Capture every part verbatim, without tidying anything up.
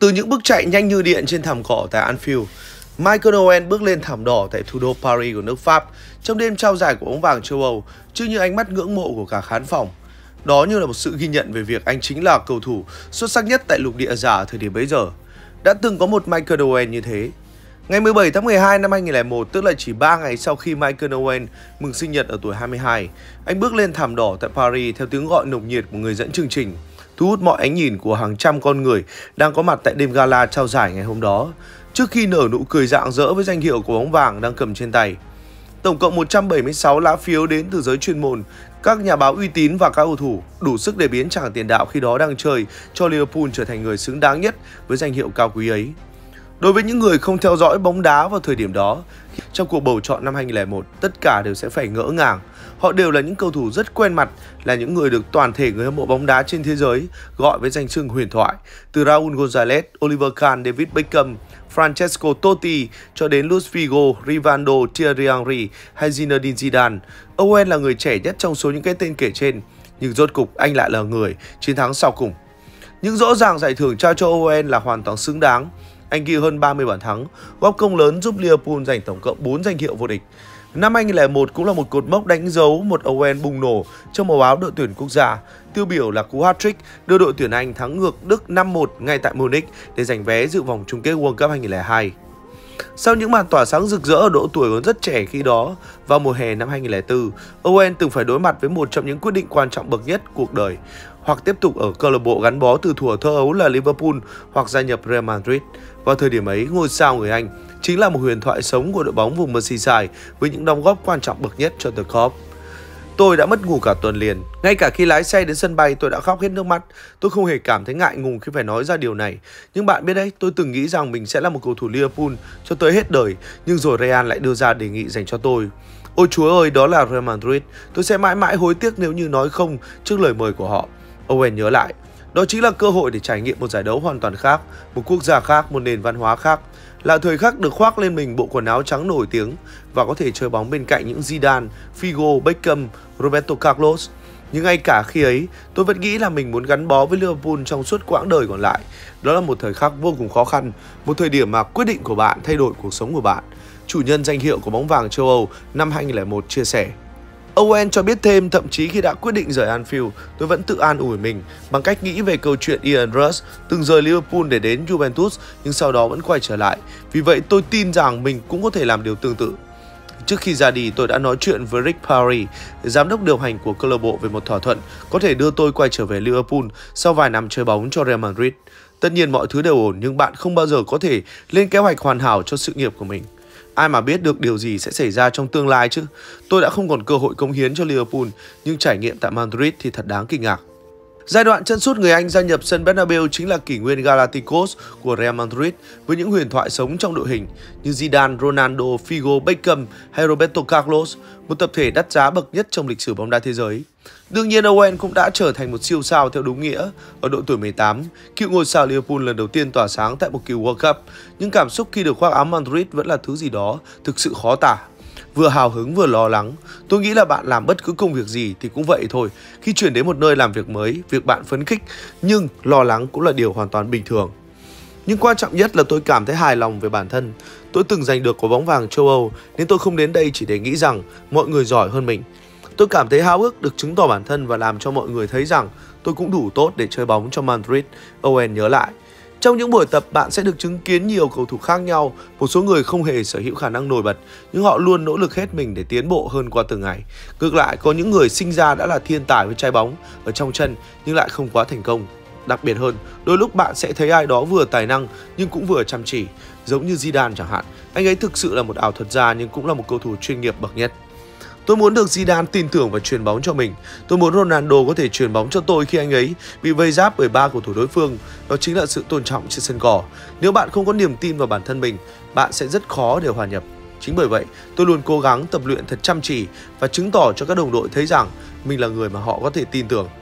Từ những bước chạy nhanh như điện trên thảm cỏ tại Anfield, Michael Owen bước lên thảm đỏ tại thủ đô Paris của nước Pháp trong đêm trao giải của bóng vàng châu Âu trước những ánh mắt ngưỡng mộ của cả khán phòng. Đó như là một sự ghi nhận về việc anh chính là cầu thủ xuất sắc nhất tại lục địa già ở thời điểm bấy giờ. Đã từng có một Michael Owen như thế. Ngày mười bảy tháng mười hai năm hai nghìn không trăm lẻ một, tức là chỉ ba ngày sau khi Michael Owen mừng sinh nhật ở tuổi hai mươi hai, anh bước lên thảm đỏ tại Paris theo tiếng gọi nồng nhiệt của người dẫn chương trình, thu hút mọi ánh nhìn của hàng trăm con người đang có mặt tại đêm gala trao giải ngày hôm đó, trước khi nở nụ cười rạng rỡ với danh hiệu của bóng vàng đang cầm trên tay. Tổng cộng một trăm bảy mươi sáu lá phiếu đến từ giới chuyên môn, các nhà báo uy tín và các cầu thủ, đủ sức để biến chàng tiền đạo khi đó đang chơi cho Liverpool trở thành người xứng đáng nhất với danh hiệu cao quý ấy. Đối với những người không theo dõi bóng đá vào thời điểm đó, trong cuộc bầu chọn năm hai nghìn không trăm lẻ một, tất cả đều sẽ phải ngỡ ngàng. Họ đều là những cầu thủ rất quen mặt, là những người được toàn thể người hâm mộ bóng đá trên thế giới gọi với danh xưng huyền thoại. Từ Raúl González, Oliver Kahn, David Beckham, Francesco Totti cho đến Luis Figo, Rivaldo, Thierry Henry hay Zinedine Zidane, Owen là người trẻ nhất trong số những cái tên kể trên, nhưng rốt cục anh lại là người chiến thắng sau cùng. Nhưng rõ ràng giải thưởng trao cho Owen là hoàn toàn xứng đáng. Anh ghi hơn ba mươi bàn thắng, góp công lớn giúp Liverpool giành tổng cộng bốn danh hiệu vô địch. Năm hai nghìn không trăm lẻ một cũng là một cột mốc đánh dấu một Owen bùng nổ trong màu áo đội tuyển quốc gia. Tiêu biểu là cú hat-trick đưa đội tuyển Anh thắng ngược Đức năm một ngay tại Munich để giành vé dự vòng chung kết World Cup hai nghìn không trăm lẻ hai. Sau những màn tỏa sáng rực rỡ ở độ tuổi còn rất trẻ khi đó, vào mùa hè năm hai nghìn không trăm lẻ tư, Owen từng phải đối mặt với một trong những quyết định quan trọng bậc nhất cuộc đời: hoặc tiếp tục ở câu lạc bộ gắn bó từ thuở thơ ấu là Liverpool, hoặc gia nhập Real Madrid. Vào thời điểm ấy, ngôi sao người Anh chính là một huyền thoại sống của đội bóng vùng Merseyside với những đóng góp quan trọng bậc nhất cho The Club. Tôi đã mất ngủ cả tuần liền. Ngay cả khi lái xe đến sân bay, tôi đã khóc hết nước mắt. Tôi không hề cảm thấy ngại ngùng khi phải nói ra điều này. Nhưng bạn biết đấy, tôi từng nghĩ rằng mình sẽ là một cầu thủ Liverpool cho tới hết đời. Nhưng rồi Real lại đưa ra đề nghị dành cho tôi. Ôi Chúa ơi, đó là Real Madrid. Tôi sẽ mãi mãi hối tiếc nếu như nói không trước lời mời của họ. Owen nhớ lại. Đó chính là cơ hội để trải nghiệm một giải đấu hoàn toàn khác, một quốc gia khác, một nền văn hóa khác. Là thời khắc được khoác lên mình bộ quần áo trắng nổi tiếng và có thể chơi bóng bên cạnh những Zidane, Figo, Beckham, Roberto Carlos. Nhưng ngay cả khi ấy, tôi vẫn nghĩ là mình muốn gắn bó với Liverpool trong suốt quãng đời còn lại. Đó là một thời khắc vô cùng khó khăn, một thời điểm mà quyết định của bạn thay đổi cuộc sống của bạn. Chủ nhân danh hiệu của bóng vàng châu Âu năm hai nghìn không trăm lẻ một chia sẻ. Owen cho biết thêm, thậm chí khi đã quyết định rời Anfield, tôi vẫn tự an ủi mình bằng cách nghĩ về câu chuyện Ian Rush từng rời Liverpool để đến Juventus nhưng sau đó vẫn quay trở lại. Vì vậy tôi tin rằng mình cũng có thể làm điều tương tự. Trước khi ra đi, tôi đã nói chuyện với Rick Parry, giám đốc điều hành của câu lạc bộ, về một thỏa thuận có thể đưa tôi quay trở về Liverpool sau vài năm chơi bóng cho Real Madrid. Tất nhiên mọi thứ đều ổn, nhưng bạn không bao giờ có thể lên kế hoạch hoàn hảo cho sự nghiệp của mình. Ai mà biết được điều gì sẽ xảy ra trong tương lai chứ. Tôi đã không còn cơ hội cống hiến cho Liverpool, nhưng trải nghiệm tại Madrid thì thật đáng kinh ngạc. Giai đoạn chân sút người Anh gia nhập sân Bernabeu chính là kỷ nguyên Galacticos của Real Madrid với những huyền thoại sống trong đội hình như Zidane, Ronaldo, Figo, Beckham hay Roberto Carlos, một tập thể đắt giá bậc nhất trong lịch sử bóng đá thế giới. Đương nhiên Owen cũng đã trở thành một siêu sao theo đúng nghĩa. Ở độ tuổi mười tám, cựu ngôi sao Liverpool lần đầu tiên tỏa sáng tại một kỳ World Cup, nhưng cảm xúc khi được khoác áo Madrid vẫn là thứ gì đó thực sự khó tả. Vừa hào hứng vừa lo lắng. Tôi nghĩ là bạn làm bất cứ công việc gì thì cũng vậy thôi. Khi chuyển đến một nơi làm việc mới, việc bạn phấn khích, nhưng lo lắng cũng là điều hoàn toàn bình thường. Nhưng quan trọng nhất là tôi cảm thấy hài lòng về bản thân. Tôi từng giành được quả bóng vàng châu Âu, nên tôi không đến đây chỉ để nghĩ rằng mọi người giỏi hơn mình. Tôi cảm thấy háo ước được chứng tỏ bản thân và làm cho mọi người thấy rằng tôi cũng đủ tốt để chơi bóng cho Madrid, Owen nhớ lại. Trong những buổi tập, bạn sẽ được chứng kiến nhiều cầu thủ khác nhau. Một số người không hề sở hữu khả năng nổi bật, nhưng họ luôn nỗ lực hết mình để tiến bộ hơn qua từng ngày. Ngược lại, có những người sinh ra đã là thiên tài với trái bóng ở trong chân nhưng lại không quá thành công. Đặc biệt hơn, đôi lúc bạn sẽ thấy ai đó vừa tài năng nhưng cũng vừa chăm chỉ, giống như Zidane chẳng hạn. Anh ấy thực sự là một ảo thuật gia nhưng cũng là một cầu thủ chuyên nghiệp bậc nhất. Tôi muốn được Zidane tin tưởng và truyền bóng cho mình. Tôi muốn Ronaldo có thể truyền bóng cho tôi khi anh ấy bị vây giáp bởi ba cầu thủ đối phương. Đó chính là sự tôn trọng trên sân cỏ. Nếu bạn không có niềm tin vào bản thân mình, bạn sẽ rất khó để hòa nhập. Chính bởi vậy, tôi luôn cố gắng tập luyện thật chăm chỉ và chứng tỏ cho các đồng đội thấy rằng mình là người mà họ có thể tin tưởng.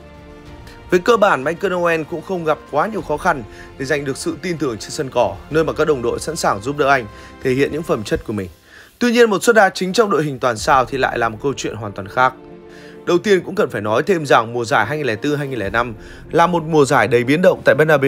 Về cơ bản, Michael Owen cũng không gặp quá nhiều khó khăn để giành được sự tin tưởng trên sân cỏ, nơi mà các đồng đội sẵn sàng giúp đỡ anh thể hiện những phẩm chất của mình. Tuy nhiên, một suất đá chính trong đội hình toàn sao thì lại là một câu chuyện hoàn toàn khác. Đầu tiên cũng cần phải nói thêm rằng mùa giải hai nghìn không trăm lẻ tư hai nghìn không trăm lẻ năm là một mùa giải đầy biến động tại Bernabeu.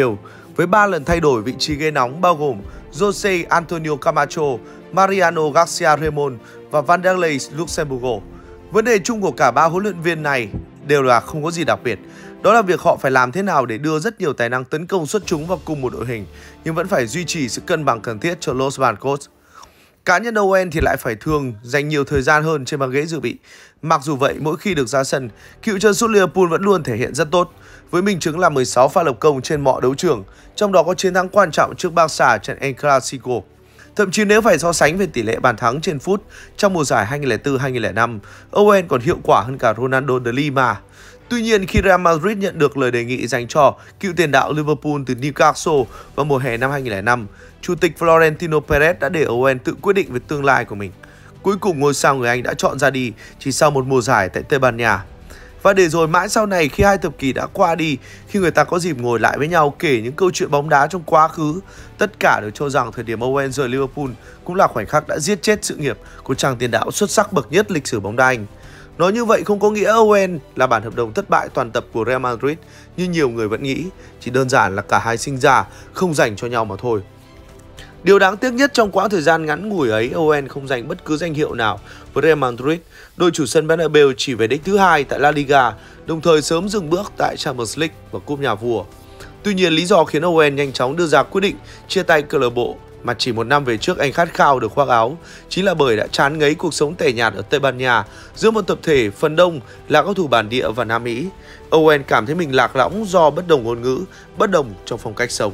với ba lần thay đổi vị trí ghế nóng bao gồm Jose Antonio Camacho, Mariano Garcia Ramon và Vanderlei Luxemburgo. Vấn đề chung của cả ba huấn luyện viên này đều là không có gì đặc biệt. Đó là việc họ phải làm thế nào để đưa rất nhiều tài năng tấn công xuất chúng vào cùng một đội hình, nhưng vẫn phải duy trì sự cân bằng cần thiết cho Los Blancos. Cá nhân Owen thì lại phải thường dành nhiều thời gian hơn trên băng ghế dự bị. Mặc dù vậy, mỗi khi được ra sân, cựu chân sút Liverpool vẫn luôn thể hiện rất tốt, với minh chứng là mười sáu pha lập công trên mọi đấu trường, trong đó có chiến thắng quan trọng trước Barca trận El Clasico. Thậm chí nếu phải so sánh về tỷ lệ bàn thắng trên phút trong mùa giải hai nghìn không trăm lẻ bốn hai nghìn không trăm lẻ năm, Owen còn hiệu quả hơn cả Ronaldo de Lima. Tuy nhiên, khi Real Madrid nhận được lời đề nghị dành cho cựu tiền đạo Liverpool từ Newcastle vào mùa hè năm hai nghìn không trăm lẻ năm, Chủ tịch Florentino Perez đã để Owen tự quyết định về tương lai của mình. Cuối cùng, ngôi sao người Anh đã chọn ra đi chỉ sau một mùa giải tại Tây Ban Nha. Và để rồi mãi sau này, khi hai thập kỷ đã qua đi, khi người ta có dịp ngồi lại với nhau kể những câu chuyện bóng đá trong quá khứ, tất cả đều cho rằng thời điểm Owen rời Liverpool cũng là khoảnh khắc đã giết chết sự nghiệp của chàng tiền đạo xuất sắc bậc nhất lịch sử bóng đá Anh. Nói như vậy không có nghĩa Owen là bản hợp đồng thất bại toàn tập của Real Madrid như nhiều người vẫn nghĩ, chỉ đơn giản là cả hai sinh ra không dành cho nhau mà thôi. Điều đáng tiếc nhất trong quãng thời gian ngắn ngủi ấy, Owen không giành bất cứ danh hiệu nào với Real Madrid. Đội chủ sân Bernabeu chỉ về đích thứ hai tại La Liga, đồng thời sớm dừng bước tại Champions League và Cúp Nhà Vua. Tuy nhiên, lý do khiến Owen nhanh chóng đưa ra quyết định chia tay câu lạc bộ mà chỉ một năm về trước anh khát khao được khoác áo chính là bởi đã chán ngấy cuộc sống tẻ nhạt ở Tây Ban Nha giữa một tập thể phần đông là các thủ bản địa và Nam Mỹ. Owen cảm thấy mình lạc lõng do bất đồng ngôn ngữ, bất đồng trong phong cách sống.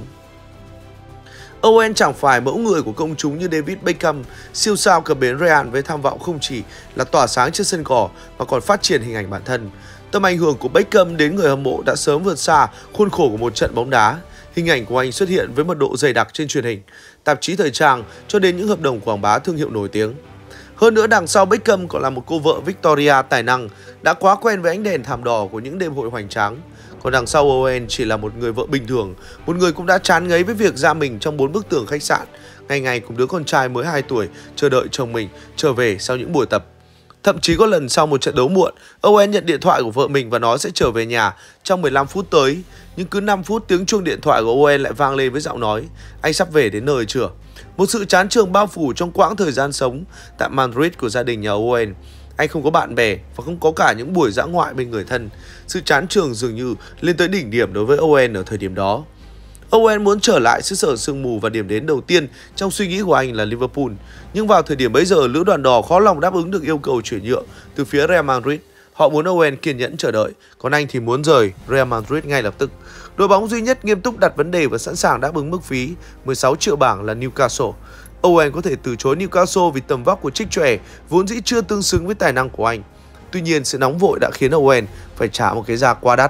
Owen chẳng phải mẫu người của công chúng như David Beckham, siêu sao cập bến Real với tham vọng không chỉ là tỏa sáng trên sân cỏ mà còn phát triển hình ảnh bản thân. Tầm ảnh hưởng của Beckham đến người hâm mộ đã sớm vượt xa khuôn khổ của một trận bóng đá. Hình ảnh của anh xuất hiện với mật độ dày đặc trên truyền hình, tạp chí thời trang cho đến những hợp đồng quảng bá thương hiệu nổi tiếng. Hơn nữa, đằng sau Beckham còn là một cô vợ Victoria tài năng, đã quá quen với ánh đèn thảm đỏ của những đêm hội hoành tráng. Còn đằng sau Owen chỉ là một người vợ bình thường, một người cũng đã chán ngấy với việc ra mình trong bốn bức tường khách sạn, ngày ngày cùng đứa con trai mới hai tuổi chờ đợi chồng mình trở về sau những buổi tập. Thậm chí có lần sau một trận đấu muộn, Owen nhận điện thoại của vợ mình và nói sẽ trở về nhà trong mười lăm phút tới. Nhưng cứ năm phút tiếng chuông điện thoại của Owen lại vang lên với giọng nói: "Anh sắp về đến nơi chưa?" Một sự chán chường bao phủ trong quãng thời gian sống tại Madrid của gia đình nhà Owen. Anh không có bạn bè và không có cả những buổi dã ngoại bên người thân. Sự chán chường dường như lên tới đỉnh điểm đối với Owen ở thời điểm đó. Owen muốn trở lại xứ sở sương mù và điểm đến đầu tiên trong suy nghĩ của anh là Liverpool. Nhưng vào thời điểm bấy giờ, lữ đoàn đỏ khó lòng đáp ứng được yêu cầu chuyển nhượng từ phía Real Madrid. Họ muốn Owen kiên nhẫn chờ đợi, còn anh thì muốn rời Real Madrid ngay lập tức. Đội bóng duy nhất nghiêm túc đặt vấn đề và sẵn sàng đáp ứng mức phí mười sáu triệu bảng là Newcastle. Owen có thể từ chối Newcastle vì tầm vóc của trích trẻ vốn dĩ chưa tương xứng với tài năng của anh. Tuy nhiên, sự nóng vội đã khiến Owen phải trả một cái giá quá đắt.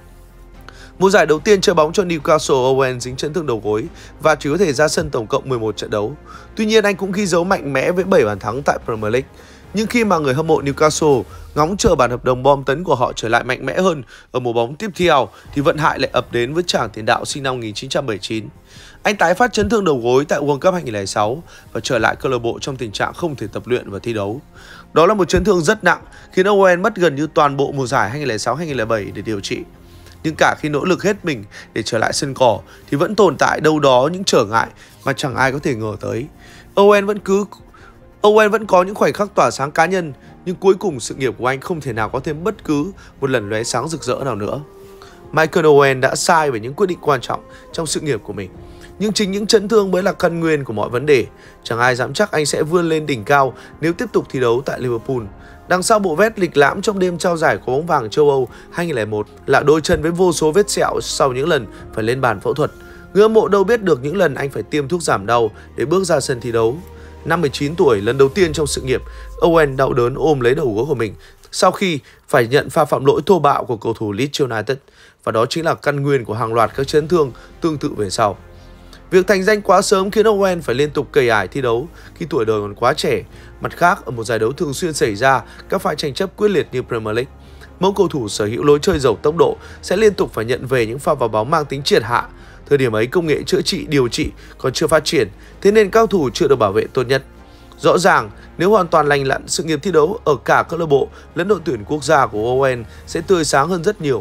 Mùa giải đầu tiên chơi bóng cho Newcastle, Owen dính chấn thương đầu gối và chỉ có thể ra sân tổng cộng mười một trận đấu. Tuy nhiên, anh cũng ghi dấu mạnh mẽ với bảy bàn thắng tại Premier League. Nhưng khi mà người hâm mộ Newcastle ngóng chờ bản hợp đồng bom tấn của họ trở lại mạnh mẽ hơn ở mùa bóng tiếp theo, thì vận hại lại ập đến với chàng tiền đạo sinh năm một nghìn chín trăm bảy mươi chín. Anh tái phát chấn thương đầu gối tại World Cup hai nghìn không trăm lẻ sáu và trở lại câu lạc bộ trong tình trạng không thể tập luyện và thi đấu. Đó là một chấn thương rất nặng, khiến Owen mất gần như toàn bộ mùa giải hai nghìn không trăm lẻ sáu hai nghìn không trăm lẻ bảy để điều trị. Nhưng cả khi nỗ lực hết mình để trở lại sân cỏ thì vẫn tồn tại đâu đó những trở ngại mà chẳng ai có thể ngờ tới. Owen vẫn cứ Owen vẫn có những khoảnh khắc tỏa sáng cá nhân, nhưng cuối cùng sự nghiệp của anh không thể nào có thêm bất cứ một lần lóe sáng rực rỡ nào nữa. Michael Owen đã sai về những quyết định quan trọng trong sự nghiệp của mình. Nhưng chính những chấn thương mới là căn nguyên của mọi vấn đề. Chẳng ai dám chắc anh sẽ vươn lên đỉnh cao nếu tiếp tục thi đấu tại Liverpool. Đằng sau bộ vest lịch lãm trong đêm trao giải của bóng vàng châu Âu hai nghìn không trăm lẻ một là đôi chân với vô số vết sẹo sau những lần phải lên bàn phẫu thuật. Người hâm mộ đâu biết được những lần anh phải tiêm thuốc giảm đau để bước ra sân thi đấu. Năm mười chín tuổi, lần đầu tiên trong sự nghiệp, Owen đau đớn ôm lấy đầu gối của mình sau khi phải nhận pha phạm lỗi thô bạo của cầu thủ Leeds United. Và đó chính là căn nguyên của hàng loạt các chấn thương tương tự về sau. Việc thành danh quá sớm khiến Owen phải liên tục cày ải thi đấu khi tuổi đời còn quá trẻ. Mặt khác, ở một giải đấu thường xuyên xảy ra các pha tranh chấp quyết liệt như Premier League, mỗi cầu thủ sở hữu lối chơi giàu tốc độ sẽ liên tục phải nhận về những pha vào bóng mang tính triệt hạ. Thời điểm ấy, công nghệ chữa trị, điều trị còn chưa phát triển, thế nên cao thủ chưa được bảo vệ tốt nhất. Rõ ràng, nếu hoàn toàn lành lặn, sự nghiệp thi đấu ở cả câu lạc bộ lẫn đội tuyển quốc gia của Owen sẽ tươi sáng hơn rất nhiều.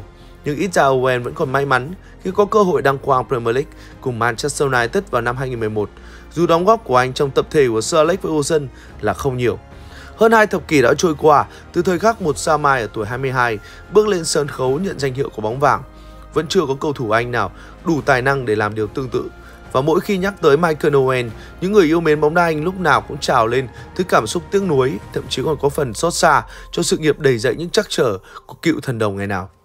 nhưng ít ra Owen vẫn còn may mắn khi có cơ hội đăng quang Premier League cùng Manchester United vào năm hai nghìn không trăm mười một, dù đóng góp của anh trong tập thể của Sir Alex Ferguson là không nhiều. Hơn hai thập kỷ đã trôi qua từ thời khắc một sao mai ở tuổi hai mươi hai bước lên sân khấu nhận danh hiệu của bóng vàng, vẫn chưa có cầu thủ Anh nào đủ tài năng để làm điều tương tự. Và mỗi khi nhắc tới Michael Owen, những người yêu mến bóng đá Anh lúc nào cũng trào lên thứ cảm xúc tiếc nuối, thậm chí còn có phần xót xa cho sự nghiệp đầy dậy những trắc trở của cựu thần đồng ngày nào.